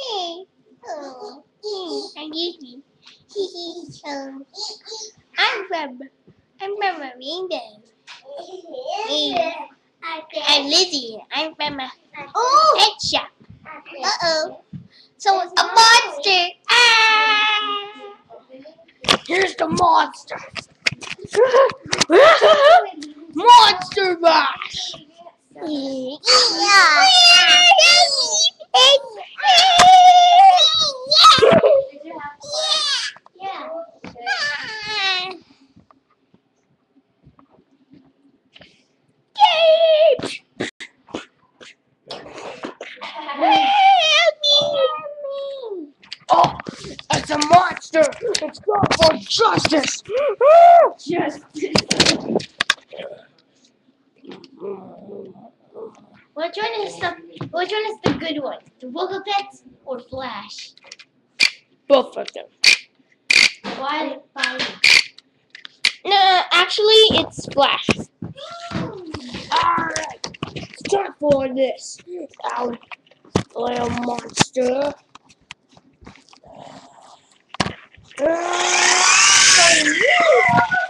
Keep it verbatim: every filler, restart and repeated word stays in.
Oh, I'm Yuki. um, I'm from, I'm from a rainbow. Hey, I'm Lizzie. I'm from a pet shop. Uh-oh. So it's a monster. Ah! Here's the monster. Monster Mash. Yeah. Oh, it's a monster. It's not for justice. Justice. Which one is the which one is the good one? The Wiggle Pets or Flash? Both of them. Why? Why? No, actually, it's Flash. Alright, it's time for this. Our little monster. Uh,